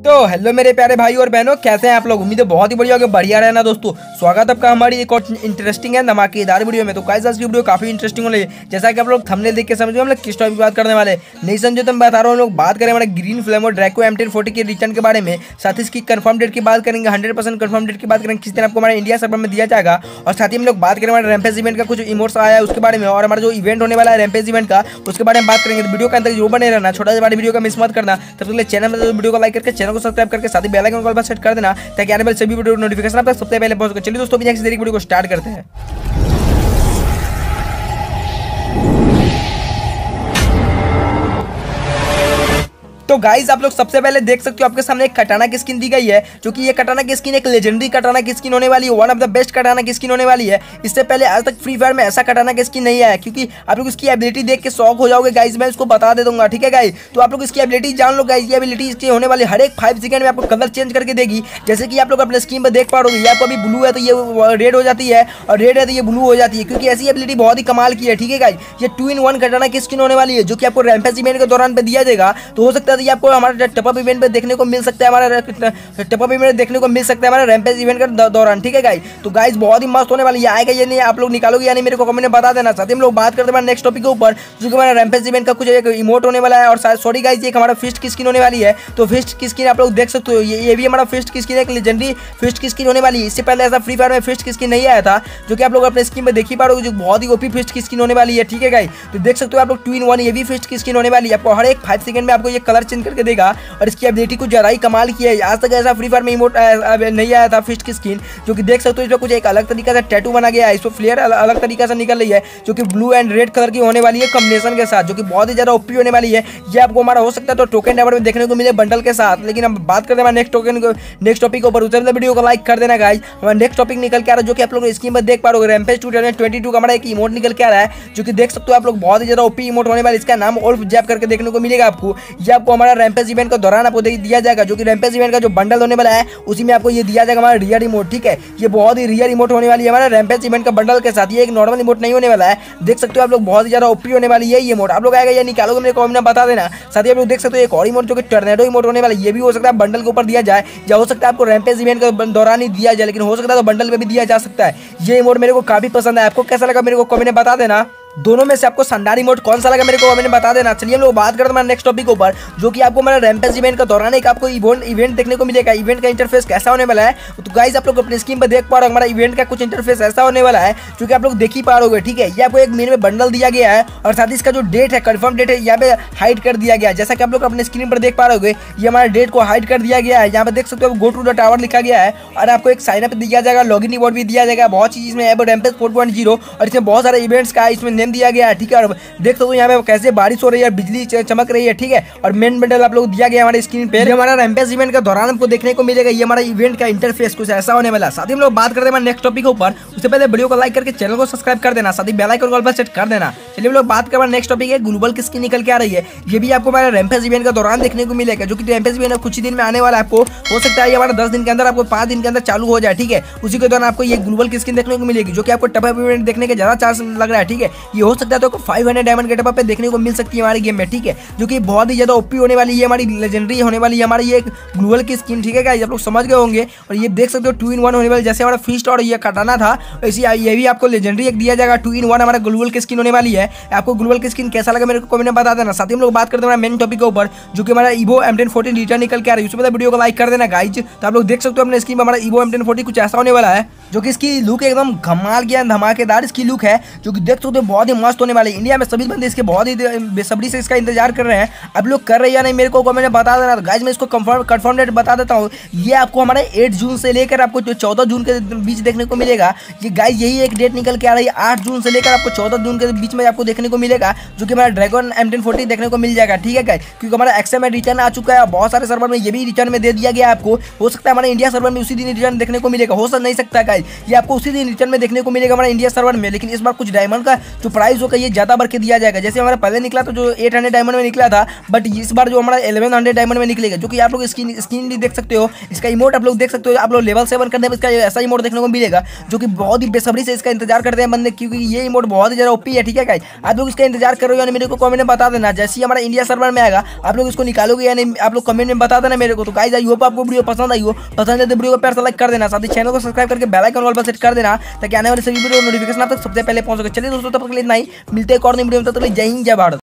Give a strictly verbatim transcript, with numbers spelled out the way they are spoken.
तो हेलो मेरे प्यारे भाई और बहनों, कैसे हैं आप लोग। उम्मीद है बहुत ही बढ़िया होगा, बढ़िया रहना दोस्तों। स्वागत आपका हमारी एक और इंटरेस्टिंग है धमाकेदार वीडियो में। तो गाइस आज की वीडियो काफी इंटरेस्टिंग होने है, जैसा कि आप लोग थंबनेल देख के समझो हम लोग किस टॉपिक बात करने वाले। नहीं समझो तो मैं बता रहा हूँ, लोग बात करें हमारे green flame Draco M ten forty के रिटर्न के बारे में। साथ ही इसकी कंफर्म डेट की बात करेंगे, हंड्रेड परसेंट कंफर्म डेट की बात करेंगे, किस दिन आपको हमारे इंडिया सर्वर में दिया जाएगा। और साथ ही हम लोग बात करें हमारे रैम्पेज इवेंट का कुछ इमोट्स आया है उसके बारे में, और हमारा जो इवेंट होने वाला है रैम्पेज इवेंट का उसके बारे में बात करेंगे। तो वीडियो के अंदर जो बने रहना, छोटा सा बड़ी वीडियो का मिस मत करना। तब तक चैनल में वीडियो को लाइक करके चैनल को सब्सक्राइब करके साथ ही बेल आइकन को सेट कर देना, ताकि आने वाले सभी वीडियो नोटिफिकेशन आप तक सबसे पहले पहुंच सके। चलिए दोस्तों, बिना किसी देरी वीडियो को स्टार्ट करते हैं। तो गाइस आप लोग सबसे पहले देख सकते हो आपके सामने एक कटाना की स्किन दी गई है, जो कि ये कटाना की स्किन एक लेजेंडरी कटाना की स्किन होने वाली है, वन ऑफ द बेस्ट कटाना की स्किन होने वाली है। इससे पहले आज तक फ्री फायर में ऐसा कटाना की स्किन नहीं आया, क्योंकि आप लोग इसकी एबिलिटी देख के शॉक हो जाओगे गाइस। मैं इसको बता दे दूंगा, ठीक है गाइस। तो आप लोग इसकी एबिलिटी जान लो गाइस। ये एबिलिटी इसकी होने वाली हर एक फाइव सेकंड में आपको कलर चेंज करके देगी। जैसे कि आप लोग अपने स्क्रीन पर देख पा रहे हो, ये आपको अभी ब्लू है तो ये रेड हो जाती है, और रेड है तो ये ब्लू हो जाती है, क्योंकि ऐसी एबिलिटी बहुत ही कमाल की है, ठीक है गाइस। ये टू इन वन कटाना की स्किन होने वाली है, जो कि आपको रैम्पेज इवेंट के दौरान पे दिया जाएगा। तो हो सकता है ये आपको हमारे टॉप इवेंट पे देखने को मिल सकता है, हमारा टॉप अप इवेंट देखने को मिल सकता है हमारा रैम्पेज इवेंट के दौरान, ठीक है गाइस। तो गाइस बहुत ही मस्त होने वाली है, आएगा ये नहीं आप लोग निकालोगे यानी मेरे को कमेंट में बता देना। साथ ही हम लोग बात करते हैं नेक्स्ट टॉपिक के ऊपर, जो कि हमारा रैम्पेज इवेंट का कुछ एक इमोट होने वाला है। और सॉरी गाइस, ये हमारा फिस्ट की स्किन होने वाली है। तो फिस्ट की स्किन आप लोग देख सकते हो, ये ये भी हमारा फिस्ट की स्किन एक लेजेंडरी फिस्ट की स्किन होने वाली है। इससे पहले ऐसा फ्री फायर में फिस्ट की स्किन नहीं आया था, जो कि आप लोग अपने स्क्रीन में देख ही पा रहे हो, जो बहुत ही ओपी फिस्ट की स्किन होने वाली है, ठीक है गाइस। तो देख सकते हो आप लोग टू इन वन ये भी फिस्ट की स्किन होने वाली है। आपको हर एक फाइव सेकंड में आपको ये कलर चेंज करके देगा, और इसकी एबिलिटी कुछ ज्यादा ही कमाल की है। आज तक ऐसा फ्री फायर में इमोट नहीं आया था फिस्ट की स्किन, जो कि देख सकते हो इसमें कुछ एक अलग तरीका से टैटू बना गया है। इसमें फ्लेयर अलग तरीका से निकल रही है, जो कि ब्लू एंड रेड कलर की होने वाली है कॉम्बिनेशन के साथ, जो कि बहुत ही ज्यादा ओपी होने वाली है। ये आपको हमारा हो सकता है तो टोकन डायमंड में देखने को मिले बंडल के साथ। लेकिन हम बात करते हैं नेक्स्ट टोकन को, नेक्स्ट टॉपिक के ऊपर। उससे पहले वीडियो को लाइक कर देना गाइस। हमारा नेक्स्ट टॉपिक निकल के आ रहा है, जो कि आप लोग स्क्रीन पर देख पा रहे हो, rampage two thousand twenty two का हमारा एक इमोट निकल के आ रहा है, जो कि देख सकते हो आप लोग बहुत ही ज्यादा ओपी इमोट होने वाला है। इसका नाम ओल्फ जैप करके देखने को मिलेगा आपको। ये आपको हमारा रैम्पेज इवेंट के दौरान आपको दिया जाएगा, जो कि रैम्पेज इवेंट का जो बंडल होने वाला है उसी में आपको ये दिया जाएगा हमारा रियर इमोट, ठीक है। ये बहुत ही रियर इमोट होने वाली है हमारा रैम्पेज इवेंट का बंडल के साथ। ये एक नॉर्मल इमोट नहीं होने वाला है, देख सकते हो आप लोग बहुत ही ज्यादा ओपी होने वाली है ये इमोट। आप लोग आएगा ये निकालोगे मेरे कमेंट में बता देना। साथ ही आप लोग देख सकते हो एक और इमोट, जो कि टर्नेडो इमोट होने वाला है। ये भी हो सकता है बंडल के ऊपर दिया जाए, या हो सकता है आपको रैम्पेज इवेंट के दौरान ही दिया जाए, लेकिन हो सकता है तो बंडल में भी दिया जा सकता है। ये इमोट मेरे को काफी पसंद है, आपको कैसा लगा मेरे को कमेंट में बता देना। दोनों में से आपको शानदार इमोट कौन सा लगा मेरे को कमेंट में बता देना। चलिए हम लोग बात करते हैं नेक्स्ट टॉपिक के ऊपर, जो कि आपको हमारा रैम्पेज इवेंट के दौरान एक आपको इवेंट इवेंट देखने को मिलेगा। इवेंट का इंटरफेस कैसा होने वाला है, तो गाइस आप लोग अपनी स्क्रीन पर देख पा रहे हो, हमारा इवेंट का कुछ इंटरफेस ऐसा होने वाला है, जो कि आप लोग देख ही पा रहे हो, ठीक है। ये आपको एक मेन में बंडल दिया गया है, और साथ ही इसका जो डेट है, कंफर्म डेट है, यहाँ पे हाइड कर दिया गया है। जैसा कि आप लोग अपने स्क्रीन पर देख पा रहे हो, ये हमारा डेट को हाइड कर दिया गया है। यहाँ पे देख सकते हो गो टू द टावर लिखा गया है, और आपको एक साइन अप दिया जाएगा, लॉगिन रिवॉर्ड भी दिया जाएगा। बहुत चीज इसमें है रैम्पेज फोर पॉइंट जीरो, और इसमें बहुत सारे इवेंट्स का इसमें नेम दिया गया है, ठीक है। देख सकते हो यहाँ पे कैसे बारिश हो रही है, बिजली चमक रही है, ठीक है। और मेन बंडल आप लोग दिया गया हमारे स्क्रीन पे। हमारा रैम्पेज इवेंट के दौरान आपको देखने को मिलेगा ये हमारा इवेंट का इंटरफेस कुछ ऐसा होने वाला है। साथ ही हम लोग बात करते हैं नेक्स्ट टॉपिक के ऊपर। उससे पहले वीडियो को लाइक करके चैनल को सब्सक्राइब कर देना, साथ ही बेल आइकन को सेट कर देना। चलिए हम लोग बात करते हैं नेक्स्ट टॉपिक है ग्लोबल की स्किन निकल के आ रही है। ये भी आपको हमारे रैम्पेज इवेंट के दौरान देखने को मिलेगा, जो कि रैम्पेज इवेंट कुछ ही दिन में आने वाला है। आपको हो सकता है ये हमारा दस दिन के अंदर, आपको पांच दिन के अंदर चालू हो जाए, ठीक है। उसी के दौरान आपको ये ग्लोबल की स्किन देखने को मिलेगी, जो कि आपको टॉप अप इवेंट देखने के ज्यादा चांस लग रहा है, ठीक है। ये हो सकता है तो फाइव हंड्रेड डायमंड के टॉप अप पे देखने को मिल सकती है हमारी गेम में, ठीक है, जो कि बहुत ही ज्यादा ओपी होने वाली है, हमारी लेजेंडरी होने वाली है हमारी ये ग्लोबल की स्किन, ठीक है गाइस। आप लोग समझ गए होंगे। और ये देख सकते हो टू इन वन होने वाली, जैसे हमारा फिस्ट और ये कटाना था, ऐसी ये भी आपको लेजेंडरी एक दिया जाएगा। टू इन वन हमारा ग्लोबल की स्किन होने वाली है। आपको ग्लोबल की स्किन कैसा लगा मेरे को कमेंट में बता देना। साथ ही हम लोग बात करते हैं मेन टॉपिक के ऊपर, जो कि हमारा evo M ten forty return निकल के आ रही है। उससे पहले वीडियो को लाइक कर देना गाइज। तो आप लोग देख सकते हो अपने स्क्रीन पर हमारा इवो एम टेन फोर्टी कुछ ऐसा होने वाला है, जो कि इसकी लुक एकदम कमाल की धमाकेदार इसकी लुक है, जो कि देख सकते हो बहुत ही मस्त होने वाली है। इंडिया में सभी बंदे इसके बहुत ही बेसब्री से इसका इंतजार कर रहे हैं। आप लोग कर रहे हैं या नहीं मेरे को कमेंट में बता देना। गाइज मैं इसको कंफर्म कंफर्म डेट बता देता हूँ। ये आपको हमारे आठ जून से लेकर आपको जो चौदह जून के बीच देखने को मिलेगा। ये गाइज यही एक डेट निकल के आ रही है, आठ जून से लेकर आपको चौदह जून के बीच में आपको देखने को मिलेगा, जो कि हमारा ड्रैगन एम टेन फोर्टी देखने को मिल जाएगा, ठीक है गाइज। क्योंकि हमारा एक्सएम में रिटर्न आ चुका है, बहुत सारे सर्वर में ये भी रिटर्न में दे दिया गया आपको। हो सकता है हमारे इंडिया सर्वर में उसी दिन रिटर्न देखने को मिलेगा, हो नहीं सकता गाइज। गाइस ये आपको उसी दिन रिटर्न में देखने को मिलेगा हमारा इंडिया सर्वर में। लेकिन इस बार कुछ डायमंड का जो प्राइस होगा ये ज्यादा बढ़ के दिया जाएगा। जैसे हमारा पहले निकला तो जो एट हंड्रेड डायमंड में निकला था, बट इस बार जो हमारा इलेवन हंड्रेड डायमंड में निकलेगा, जो कि आप लोग स्किन स्किन भी देख सकते हो, इसका इमोट आप लोग देख सकते हो। आप लोग लेवल सेवन करने में इसका ऐसा इमोट देखने को मिलेगा जो कि बहुत ही बेसब्री से इसका इंतजार करते हैं बंदे, क्योंकि ये इमोट बहुत ही ज्यादा ओपी है। ठीक है गाइस, आप लोग इसका इंतजार कर रहे हो या मेरे को कमेंट में बता देना। जैसे ही हमारा इंडिया सर्वर में आएगा आप लोग इसको निकालोगे या नहीं, आप लोग कमेंट में बता देना मेरे को। तो गाइस आई होप आपको वीडियो पसंद आई हो, पसंद है तो वीडियो को प्यार से लाइक कर देना, साथ ही चैनल को सब्सक्राइब करके बेल आइकन ऑल पर सेट कर देना ताकि आने वाले सभी वीडियो नोटिफिकेशन आप तक सबसे पहले पहुंच सके। चलिए दोस्तों, तब तक के लिए इतना ही, मिलते हैं एक और नई वीडियो में। तब तक के लिए जय हिंद जय भारत।